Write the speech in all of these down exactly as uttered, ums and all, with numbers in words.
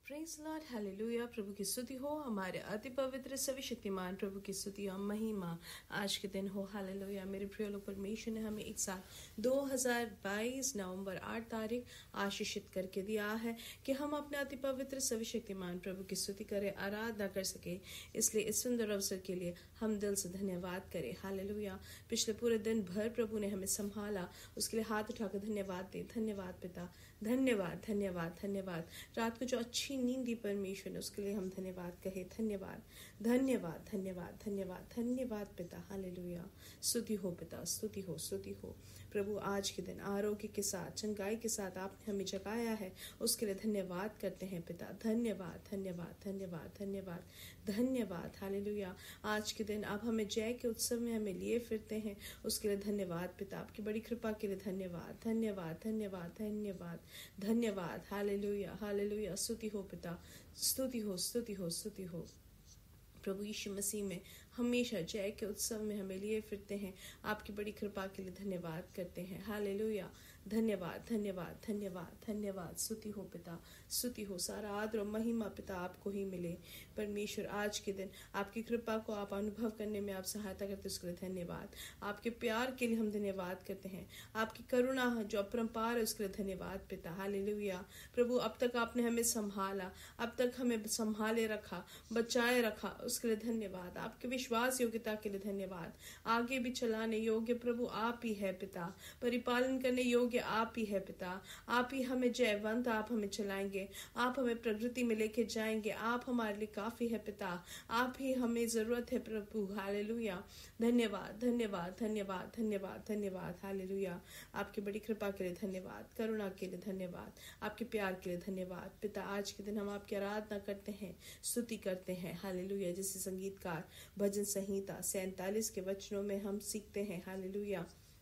Praise Lord, hallelujah. प्रभु की स्तुति हो, हमारे अति पवित्र सर्वशक्तिमान प्रभु की स्तुति और महिमा आज के दिन हो। हालेलुया। मेरे प्रिय लोग, परमेश्वर ने हमें एक साथ दो हज़ार बाईस नवंबर आठ तारीख आशीषित करके दिया है कि हम अपने अति पवित्र सर्वशक्तिमान प्रभु की स्तुति करें, आराधना कर सके। इसलिए इस सुंदर अवसर के लिए हम दिल से धन्यवाद करें। हालेलुया। पिछले पूरे दिन भर प्रभु ने हमें संभाला, उसके लिए हाथ उठाकर धन्यवाद दे। धन्यवाद पिता, धन्यवाद धन्यवाद धन्यवाद। रात को जो अच्छी नींद दी परमेश्वर ने, उसके लिए हम धन्यवाद कहे। धन्यवाद धन्यवाद धन्यवाद धन्यवाद धन्यवाद पिता। हालेलुया। स्तुति हो पिता, स्तुति हो, स्तुति हो प्रभु। आज के दिन आरोग्य के साथ, चंगाई के साथ आपने हमें जगाया है, उसके लिए धन्यवाद करते हैं पिता। धन्यवाद धन्यवाद धन्यवाद धन्यवाद धन्यवाद। हालेलुया। आज के दिन आप हमें जय के उत्सव में हमें लिए फिरते हैं, उसके लिए धन्यवाद पिता। आपकी बड़ी कृपा के लिए धन्यवाद धन्यवाद धन्यवाद धन्यवाद धन्यवाद। Hallelujah hallelujah. स्तुति हो पिता, स्तुति हो, स्तुति हो, स्तुति हो प्रभु यीशु मसीह में। हमेशा जय के उत्सव में हमें लिए फिरते हैं, आपकी बड़ी कृपा के लिए धन्यवाद करते हैं। हालेलुया। धन्यवाद धन्यवाद धन्यवाद धन्यवाद। स्तुति हो पिता, स्तुति हो। सारा आदर और महिमा पिता आपको ही मिले परमेश्वर। आज के दिन आपकी कृपा को आप अनुभव करने में आप सहायता करते, उसके लिए धन्यवाद। आपके प्यार के लिए हम धन्यवाद करते हैं, आपकी करुणा जो अपरंपार है उसके लिए धन्यवाद पिता। हालेलुया। प्रभु अब तक आपने हमें संभाला, अब तक हमें संभाले रखा, बचाए रखा, उसके लिए धन्यवाद। आपके विश्वास योग्यता के लिए धन्यवाद। आगे भी चलाने योग्य प्रभु आप ही है पिता, परिपालन करने योग्य आप ही है पिता। आप ही हमें जयवंत, आप हमें चलाएंगे, आप हमें प्रकृति में लेके जाएंगे, आप हमारे लिए काफी है पिता। आप ही हमें जरूरत है प्रभु। हालेलुया। धन्यवाद धन्यवाद धन्यवाद धन्यवाद धन्यवाद। हालेलुया। आपकी बड़ी कृपा के लिए धन्यवाद, करुणा के लिए धन्यवाद, आपके प्यार के लिए धन्यवाद पिता। आज के दिन हम आपकी आराधना करते हैं, स्तुति करते हैं। हालेलुया। जैसे संगीतकार भजन संहिता सैंतालीस के वचनों में हम सीखते हैं। हालेलुया।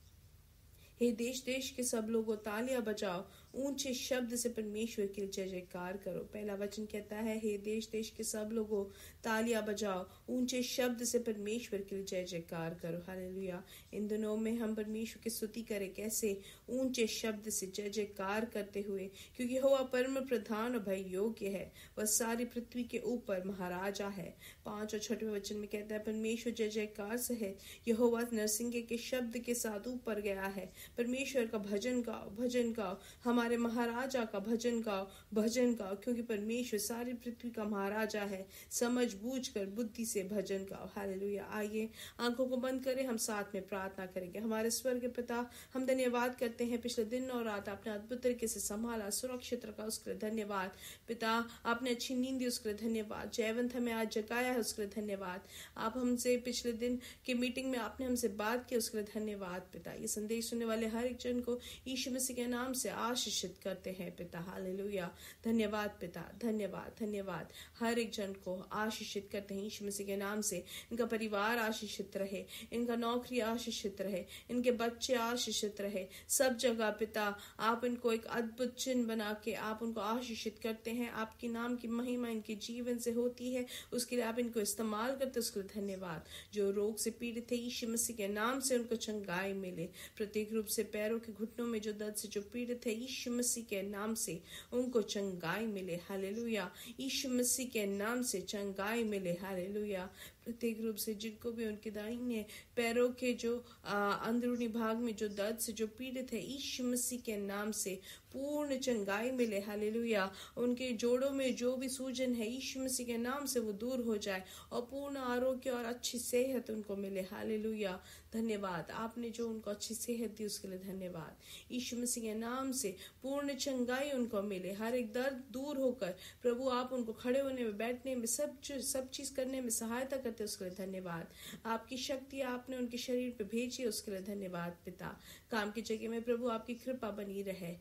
हे देश देश के सब लोगों तालियां बजाओ, ऊंचे शब्द से परमेश्वर के लिए जय जयकार करो। पहला वचन कहता है, हे देश देश के सब लोगों तालियां बजाओ, ऊंचे शब्द से परमेश्वर के लिए जय जयकार करो। हालेलुया। इन दिनों में हम परमेश्वर की स्तुति करें, कैसे? ऊंचे शब्द से जय जयकार करते हुए, क्योंकि यहोवा परम प्रधान और भय योग्य है, वह सारी पृथ्वी के ऊपर महाराजा है। पांच और छठवें वचन में कहता है, परमेश्वर जय जयकार से है, यहोवा नरसिंगे के शब्द के साथ ऊपर गया है। परमेश्वर का भजन गाओ, भजन गाओ, हमारे महाराजा का भजन गाओ, भजन गाओ, क्योंकि परमेश्वर सारी पृथ्वी का महाराजा है। समझ बूझ कर बुद्धि से भजन गाओ। हालेलुया। आइए आंखों को बंद करें, हम साथ में प्रार्थना करेंगे। हमारे स्वर्ग पिता, हम धन्यवाद करते हैं, पिछले दिन और रात आपने अद्भुत तरीके से संभाला, सुरक्षित रखा, उसके लिए धन्यवाद पिता। आपने अच्छी नींद दी, उसके लिए धन्यवाद। जयवंत हमें आज जगाया है, उसके लिए धन्यवाद। आप हमसे पिछले दिन की मीटिंग में आपने हमसे बात की, उसके लिए धन्यवाद पिता। ये संदेश सुनने वाले हर एक जन को यीशु मसीह के नाम से आशीषित करते हैं पिता। हालेलुया। धन्यवाद पिता, धन्यवाद धन्यवाद। हर एक जन को आशीषित करते हैं यीशु मसीह के नाम से। इनका परिवार आशीषित रहे, इनका नौकरी आशीषित रहे, इनके बच्चे आशीषित रहे, सब जगह पिता आप इनको एक अद्भुत चिन्ह बना के आप उनको आशीषित करते हैं। आपकी नाम की महिमा इनके जीवन से होती है, उसके लिए आप इनको इस्तेमाल करते, उसके लिए धन्यवाद। जो रोग से पीड़ित है, यीशु मसीह के नाम से उनको चंगाई मिले। प्रत्येक रूप से पैरों के घुटनों में जो दर्द से जो पीड़ित है, यीशु मसीह के नाम से उनको चंगाई मिले। हालेलुया। यीशु मसीह के नाम से चंगाई मिले। हालेलुया। प्रत्येक रूप से जिनको भी उनके दाहिने पैरों के जो अंदरूनी भाग में जो दर्द से जो पीड़ित है, यीशु मसीह के नाम से पूर्ण चंगाई मिले। हालेलुया। उनके जोड़ों में जो भी सूजन है, यीशु मसीह के नाम से वो दूर हो जाए और पूर्ण आरोग्य और अच्छी सेहत उनको मिले। हालेलुया। धन्यवाद। आपने जो उनको अच्छी सेहत दी, उसके लिए धन्यवाद। यीशु मसीह के नाम से पूर्ण चंगाई उनको मिले। हर एक दर्द दूर होकर प्रभु आप उनको खड़े होने में, बैठने में, सब सब चीज करने में सहायता करते, उसके लिए धन्यवाद। आपकी शक्ति आपने उनके शरीर पे भेजी, उसके लिए धन्यवाद पिता। काम की जगह में प्रभु आपकी कृपा बनी रहे।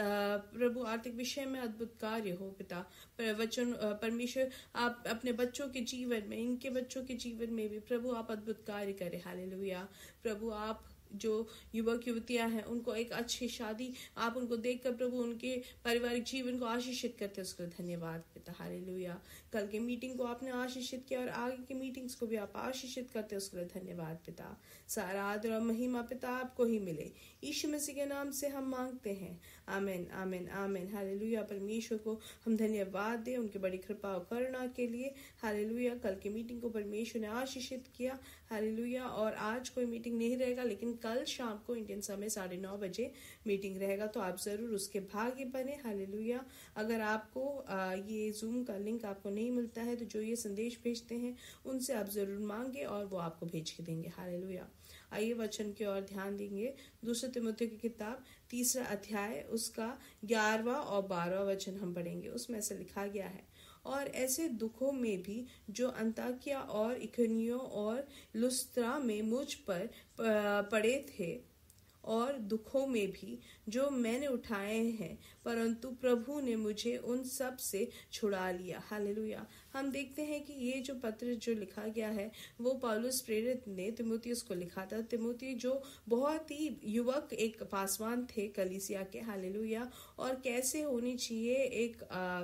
प्रभु आर्थिक विषय में अद्भुत कार्य हो पिता। वचन परमेश्वर आप अपने बच्चों के जीवन में, इनके बच्चों के जीवन में भी प्रभु आप अद्भुत कार्य करें। हालेलुया। प्रभु आप जो युवक युवतियां हैं उनको एक अच्छी शादी आप उनको देखकर प्रभु उनके पारिवारिक जीवन को आशीषित करते हैं, उसके लिए धन्यवाद पिता। हालेलुया। कल के मीटिंग को आपने आशीषित किया और आगे की मीटिंग्स को भी आप आशीषित करते हैं, उसके लिए धन्यवाद पिता। सारा आदर और महिमा पिता आपको ही मिले, यीशु मसीह के नाम से हम मांगते हैं। आमीन आमीन आमीन। हालेलुया। परमेश्वर को हम धन्यवाद दें उनकी बड़ी कृपा और करुणा के लिए। हालेलुया। कल की मीटिंग को परमेश्वर ने आशीषित किया। हालेलुया। और आज कोई मीटिंग नहीं रहेगा, लेकिन कल शाम को इंडियन समय साढ़े नौ बजे मीटिंग रहेगा, तो आप जरूर उसके भागी बने। हालेलुया। अगर आपको आ, ये जूम का लिंक आपको नहीं मिलता है तो जो ये संदेश भेजते हैं उनसे आप जरूर मांगे और वो आपको भेज के देंगे। हालेलुया। आइए वचन की ओर ध्यान देंगे। दूसरे तिमुथियुस की किताब तीसरा अध्याय उसका ग्यारहवां और बारहवां वचन हम पढ़ेंगे। उसमें ऐसे लिखा गया है, और ऐसे दुखों में भी जो अंताकिया और इकोनियों और लुस्त्रा में मुझ पर पड़े थे, और दुखों में भी जो मैंने उठाए हैं, परंतु प्रभु ने मुझे उन सब से छुड़ा लिया। हालेलुया। हम देखते हैं कि ये जो पत्र जो लिखा गया है वो पौलुस प्रेरित ने तिमुथियुस को लिखा था। तिमुथियुस जो बहुत ही युवक एक पासवान थे कलीसिया के। हालेलुया। और कैसे होनी चाहिए एक आ,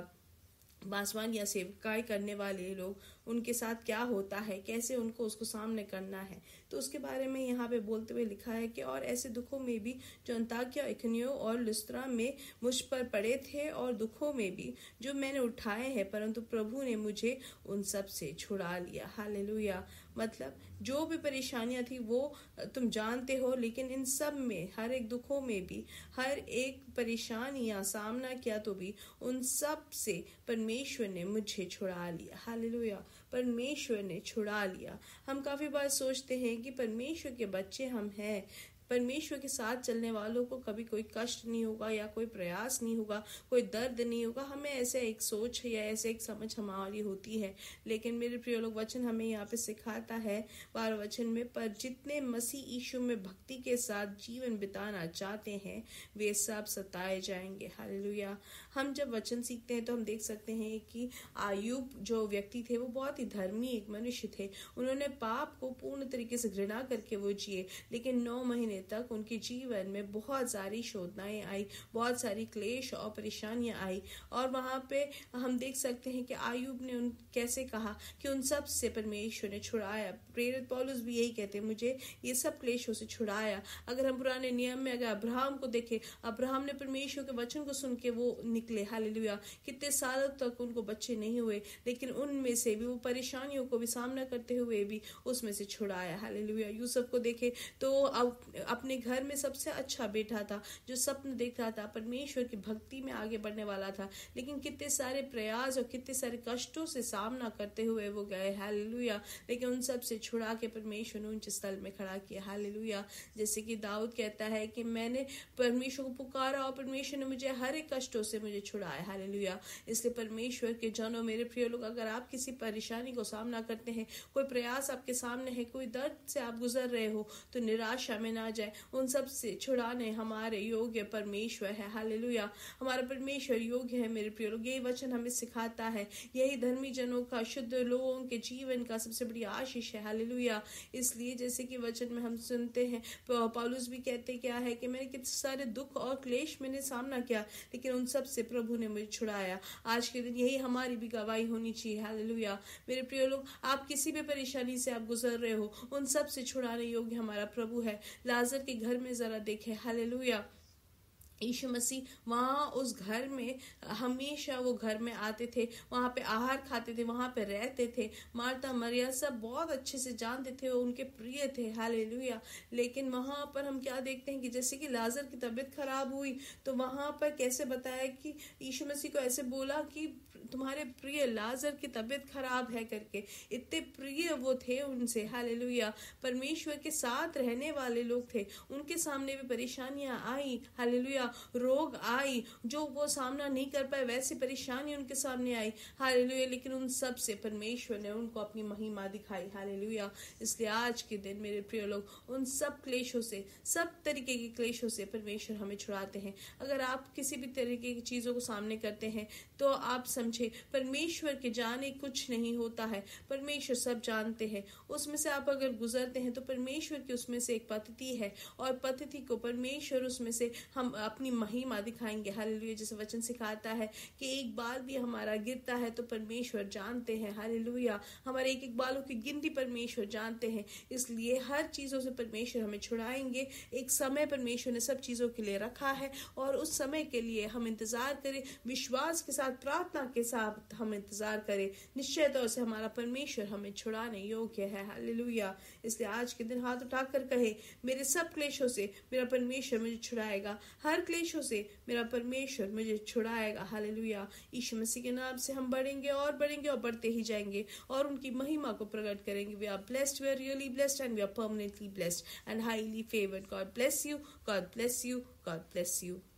पासवान या सेवकाई करने वाले लोग, उनके साथ क्या होता है, कैसे उनको उसको सामने करना है, तो उसके बारे में यहाँ पे बोलते हुए लिखा है कि और ऐसे दुखों में भी जो अंताकिया इकोनियों और लुस्त्रा में मुझ पर पड़े थे, और दुखों में भी जो मैंने उठाए हैं, परंतु प्रभु ने मुझे उन सब से छुड़ा लिया। हालेलुया। मतलब जो भी परेशानियां थी वो तुम जानते हो, लेकिन इन सब में, हर एक दुखों में भी, हर एक परेशानियां सामना किया तो भी उन सब से परमेश्वर ने मुझे छुड़ा लिया। हालेलुया। परमेश्वर ने छुड़ा लिया। हम काफी बार सोचते हैं कि परमेश्वर के बच्चे हम हैं, परमेश्वर के साथ चलने वालों को कभी कोई कष्ट नहीं होगा या कोई प्रयास नहीं होगा, कोई दर्द नहीं होगा। हमें ऐसे एक सोच या ऐसे एक समझ हमारी होती है, लेकिन मेरे प्रिय लोग वचन हमें यहाँ पे सिखाता है बारह वचन में, पर जितने मसीह यीशु में भक्ति के साथ जीवन बिताना चाहते हैं वे सब सताए जाएंगे। हालेलुया। हम जब वचन सीखते हैं तो हम देख सकते हैं कि आयुब जो व्यक्ति थे वो बहुत ही धर्मी एक मनुष्य थे। उन्होंने पाप को पूर्ण तरीके से घृणा करके वो जिए, लेकिन नौ महीने तक उनके जीवन में बहुत सारी शोधनाएं आई, बहुत सारी क्लेश और परेशानियां आई। और वहां पे हम देख सकते हैं कि आयुब ने उन कैसे कहा कि उन सब से परमेश्वर ने छुड़ाया। प्रेरित पौलुस भी यही कहते हैं, मुझे ये सब क्लेशों से छुड़ाया। अगर हम पुराने नियम में अगर अब्राहम को देखें, अब्राहम ने परमेश्वर के वचन को सुन के वो निकले। हालेलुया। कितने सालों तक उनको बच्चे नहीं हुए, लेकिन उनमें से भी वो परेशानियों को भी सामना करते हुए भी उसमें से छुड़ाया। हालेलुया। यूसुफ को देखे तो अब अपने घर में सबसे अच्छा बेटा था, जो सपन देख रहा था, परमेश्वर की भक्ति में आगे बढ़ने वाला था, लेकिन कितने सारे प्रयास और कितने सारे कष्टों से सामना करते हुए वो गए। हालेलुया। लेकिन उन सब से छुड़ा के परमेश्वर ने ऊंचे स्थल में खड़ा किया। हालेलुया। जैसे कि दाऊद कहता है कि मैंने परमेश्वर को पुकारा और परमेश्वर ने मुझे हर एक कष्टों से मुझे छुड़ाया। हालेलुया। इसलिए परमेश्वर के जनों, मेरे प्रिय लोग, अगर आप किसी परेशानी को सामना करते हैं, कोई प्रयास आपके सामने है, कोई दर्द से आप गुजर रहे हो, तो निराशा में ना जाए। उन सब से छुड़ाने हमारे योग्य परमेश्वर है। हालेलुया। हमारा परमेश्वर योग्य है। मेरे प्रिय लोग, यही वचन हमें सिखाता है, यही धर्मी जनों का, शुद्ध लोगों के जीवन का सबसे बड़ी आशीष है। हालेलुया। इसलिए जैसे कि वचन में हम सुनते हैं, पौलुस भी कहते क्या है कि मैंने कितने सारे दुख और क्लेश मैंने सामना किया, लेकिन उन सब से प्रभु ने मुझे छुड़ाया। आज के दिन यही हमारी भी गवाही होनी चाहिए। हालेलुया। मेरे प्रिय लोग, आप किसी भी परेशानी से आप गुजर रहे हो, उन सब से छुड़ाने योग्य हमारा प्रभु है। लाजर के घर में जरा देखे। हालेलुया। यीशु मसीह वहाँ उस घर में, हमेशा वो घर में आते थे, वहाँ पे आहार खाते थे, वहाँ पे रहते थे। मार्था मरिया सब बहुत अच्छे से जानते थे, उनके प्रिय थे। हालेलुया। लेकिन वहाँ पर हम क्या देखते हैं कि जैसे कि लाजर की तबीयत खराब हुई तो वहाँ पर कैसे बताया कि यीशु मसीह को ऐसे बोला कि तुम्हारे प्रिय लाजर की तबीयत खराब है करके। इतने प्रिय वो थे उनसे। हालेलुया। परमेश्वर के साथ रहने वाले लोग थे, उनके सामने भी परेशानियां आई। हालेलुया। रोग आई, जो वो सामना नहीं कर पाए, वैसी परेशानी उनके सामने आई। हालेलुया। लेकिन उन सब से परमेश्वर ने उनको अपनी महिमा दिखाई। हालेलुया। इसलिए आज के दिन मेरे प्रिय लोग, उन सब क्लेशों से, सब तरीके के क्लेशों से परमेश्वर हमें छुड़ाते हैं। अगर आप किसी भी तरीके की चीजों को सामने करते हैं तो आप समझिए समझे, परमेश्वर के जाने कुछ नहीं होता है, परमेश्वर सब जानते हैं। उसमें से आप अगर गुजरते हैं तो परमेश्वर की उसमें से एक पद्धति है, और पद्धति को परमेश्वर उसमें से हम अपनी महिमा दिखाएंगे। हालेलुया। जैसे वचन सिखाता है कि एक बाल भी हमारा गिरता है तो परमेश्वर जानते हैं। हालेलुया। हमारे एक एक बालों की गिनती परमेश्वर जानते हैं, इसलिए हर चीजों से परमेश्वर हमें छुड़ाएंगे। एक समय परमेश्वर ने सब चीजों के लिए रखा है, और उस समय के लिए हम इंतजार करें, विश्वास के साथ, प्रार्थना के साथ हम इंतजार करें। निश्चय तौर से हमारा परमेश्वर हमें छुड़ाने योग्य है। हालेलुया। इसलिए आज के दिन हाथ उठाकर कहे, मेरे सब क्लेशों से मेरा परमेश्वर मुझे छुड़ाएगा, हर क्लेशों से मेरा परमेश्वर मुझे छुड़ाएगा। हालेलुया। यीशु मसीह के नाम से हम बढ़ेंगे और बढ़ेंगे और बढ़ते ही जाएंगे, और उनकी महिमा को प्रकट करेंगे। We are blessed, we are really blessed, and we are permanently blessed and highly favoured. God bless you, God bless you, God bless you.